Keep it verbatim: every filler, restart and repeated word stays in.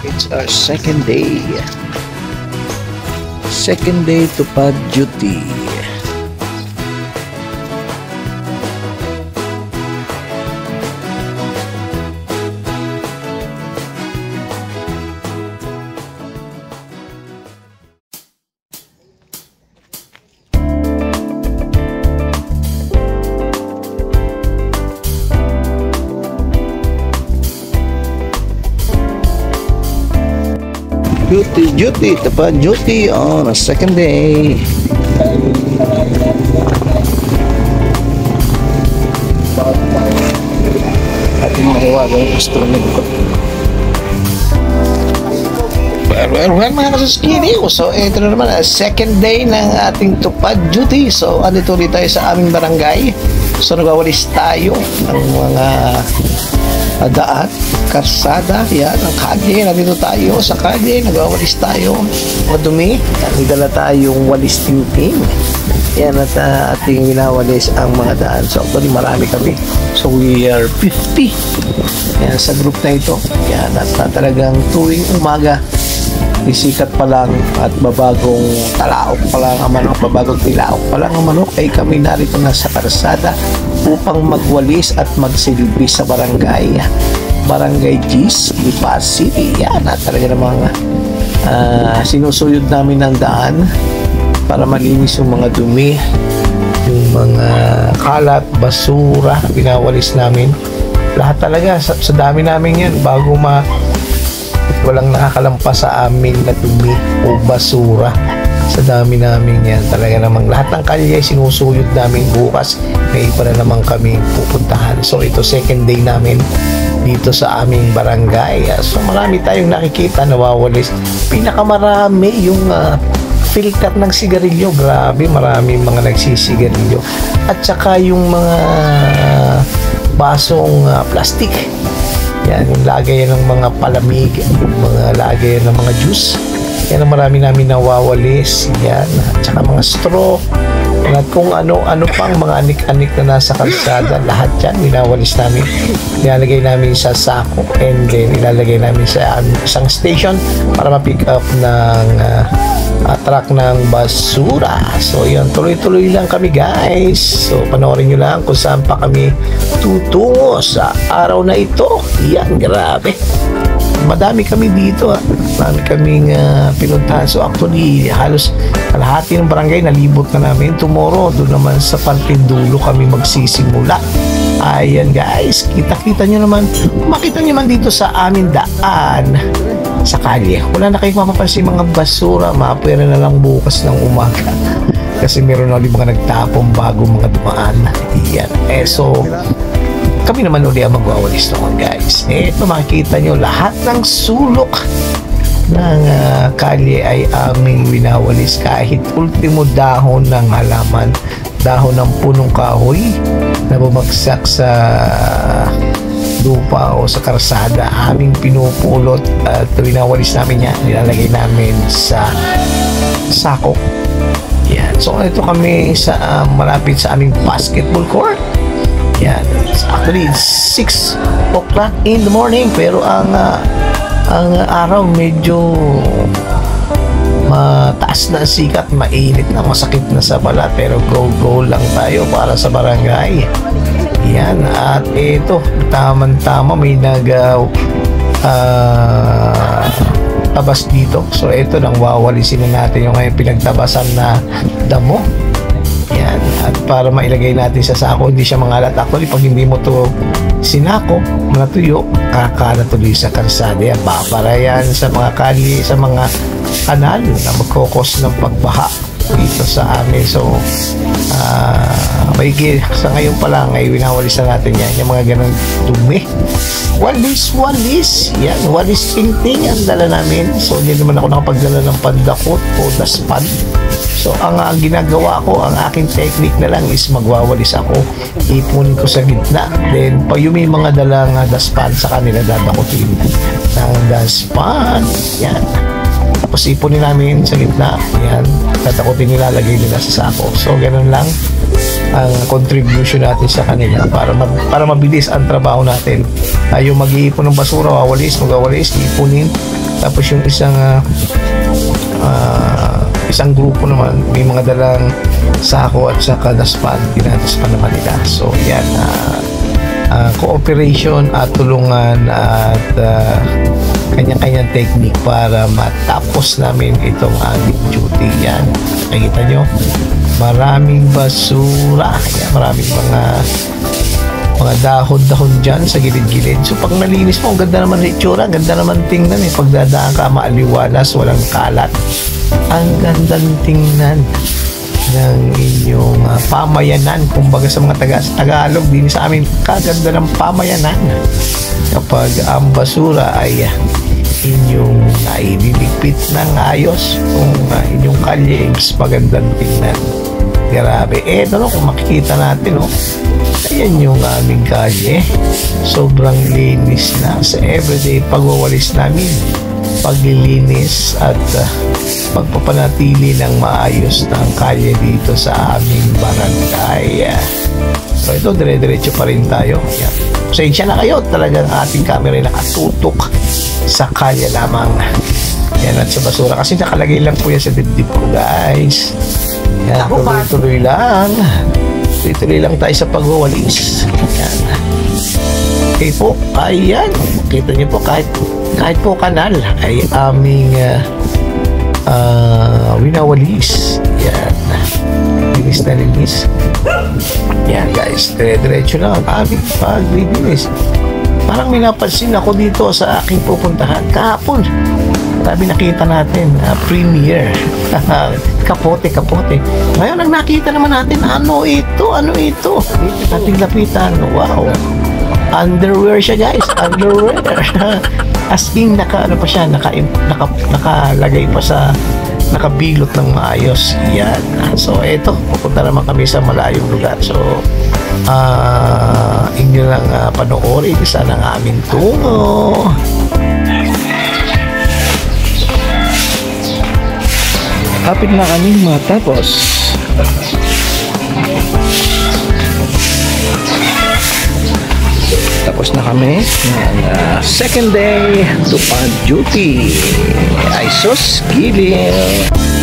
It's our second day. Second day to pad duty. Duty, duty, tapat duty on a second day. Ating mahiwaga yung instrument ko. Well, well, well, mga kasuskini ko. So, ito na naman, second day ng ating tupad duty. So, andito ulit tayo sa aming barangay. So, nagwawalis tayo ng mga uh, daan, karsada, yan, ang kalye. Nandito tayo sa kalye, nagwawalis tayo. Madumi, may dala tayong walis tingting. Yan, at uh, ating winawalis ang mga daan. So, actually, marami kami. So, we are fifty. Yan, sa group na ito. Yan, at uh, talagang tuwing umaga, isikat pa lang at babagong talaok pa lang ang manok, babagong tilaok pa lang ang manok, ay kami narito na sa karsada upang magwalis at magsilbi sa barangay. Barangay G's, Lipa City. Yan, at talaga namang uh, sinusuyod namin ng daan para malinis yung mga dumi, yung mga kalat, basura, binawalis namin. Lahat talaga, sa, sa dami namin yan, bago ma walang nakakalampas sa amin na dumi o basura. Sa dami namin yan, talaga namang lahat ng kalye sinusuyod namin. Bukas may iba na naman kami pupuntahan. So ito second day namin dito sa aming barangay. So marami tayong nakikita nawawalis. Pinakamarami yung uh, filter ng sigarilyo. Grabe, marami mga nagsisigarilyo. At saka yung mga basong uh, plastic. Yan, yung lagayan ng mga palamig, yung mga lagayan ng mga juice. Yan ang marami namin nawawalis. Yan, at saka mga straw. At kung ano-ano pang mga anik-anik na nasa kalsada, lahat yan, minawalis namin. Nilalagay namin sa sako and then ilalagay namin sa isang station para ma-pick up ng uh, uh, truck ng basura. So yan, tuloy-tuloy lang kami guys. So panoorin nyo lang kung saan pa kami tutungo sa araw na ito. Yan, grabe. Madami kami dito, ha. Marami kaming uh, pinuntahan. So actually, halos kalahati ng barangay nalibot na namin. Tomorrow, doon naman sa Pantindulo kami magsisimula. Ayan guys, kita-kita nyo naman. Makita nyo naman dito sa amin daan sa kalye. Wala na kayong mapapansin mga basura. Mapwera na lang bukas ng umaga. Kasi meron na ulit mga nagtapong bago mga dumaan. Ayan. Eh so, kami naman ulit ang magwawalis naman guys. Ito makikita nyo lahat ng sulok ng uh, kalye ay aming winawalis. Kahit ultimo dahon ng halaman, dahon ng punong kahoy na bumagsak sa lupa o sa karsada, aming pinupulot at winawalis namin yan. Nilalagay namin sa sako. Yan. So ito kami sa uh, malapit sa aming basketball court. Yan. Actually, six o'clock in the morning. Pero ang uh, ang araw medyo mataas na sikat, mainit na, masakit na sa balat. Pero go-go lang tayo para sa barangay. Yan. At ito, tamang-tama may nag uh, uh, tabas dito. So ito, nang wawalisin na natin yung ngayon pinagtabasan na damo. Yan. At para mailagay natin sa sako, hindi siya mangalat. Actually, pag hindi mo to sinako, natuyo, kakalat tuloy sa kalsada. Yan, babara yan sa mga kali, sa mga kanal na magkokos ng pagbaha dito sa amin. So, uh, may sa ngayon pa lang ay winawalis na natin yan. Yung mga ganun dumi. Walis, walis. Yan, walis ting-ting ang dala namin. So, hindi naman ako nakapagdala ng pandakot o daspan. So, ang uh, ginagawa ko, ang aking technique na lang is magwawalis ako. Ipunin ko sa gitna. Then, pag yung may mga dalang uh, daspan sa kanila, dadakutin ng daspan. Yan. Tapos, ipunin namin sa gitna. Yan. Dadakutin nila, lagay nila sa sako. So, ganun lang ang contribution natin sa kanila para ma para mabilis ang trabaho natin. Uh, yung mag-iipon ng basura, wawalis, magawalis, ipunin. Tapos yung isang uh, uh, isang grupo naman, may mga dalang sako at saka daspan, dinadaspan naman nila. So yan, uh, uh, cooperation at tulungan at uh, kanya-kanyang technique para matapos namin itong aming duty. Yan, nakikita nyo, maraming basura. Yan, maraming mga mga dahon-dahon dyan sa gilid-gilid. So pag nalinis mo, ang ganda naman ng itsura, ang ganda naman tingnan eh. Pagdadaan ka, maaliwalas, walang kalat. Ang ganda tingnan ng inyong uh, pamayanan. Kumbaga sa mga taga Tagalog, din sa amin, kaganda ng pamayanan. Kapag ang basura ay uh, inyong naililigpit ng ayos, kung uh, inyong kalye, magandang tingnan. Grabe. Eh, ito no, kung makikita natin, no, ayan yung aming kalye. Sobrang linis na sa everyday pagwawalis namin. Paglilinis at uh, pagpapanatili ng maayos ng kalye dito sa aming barangay. So ito, dire-diretso pa rin tayo. Yan. Pasensya na kayo, talagang ating camera ay nakatutok sa kalye lamang. Yan, at sa basura. Kasi nakalagay lang po yan sa dibdib ko, guys. Yan, tuloy-tuloy lang. Tuloy-tuloy lang tayo sa pagwawalis. Yan. Okay po, ayan. Kita niyo po, kahit kahit po kanal ay aming uh, uh, winawalis. Yan. Linis na linis. Yan, guys. Dire-diretso lang ang aming paglilinis. Parang may napansin ako dito sa aking pupuntahan kahapon. Sabi, nakita natin uh, premiere. Kapote, kapote. Ngayon ang nakita naman natin, ano ito? Ano ito? Ating lapitan. Wow. Underwear siya, guys. Underwear. As in, naka, ano pa siya, naka, naka, nakalagay pa sa, nakabilot ng maayos. Yan. So, ito. Pupunta naman kami sa malayong lugar. So, ah, uh, inyo lang uh, panoorin. Isa ng aming tungo. Kapit na kaming matapos. Tapos na kami ng uh, second day to pad duty. Ay sus, gilil.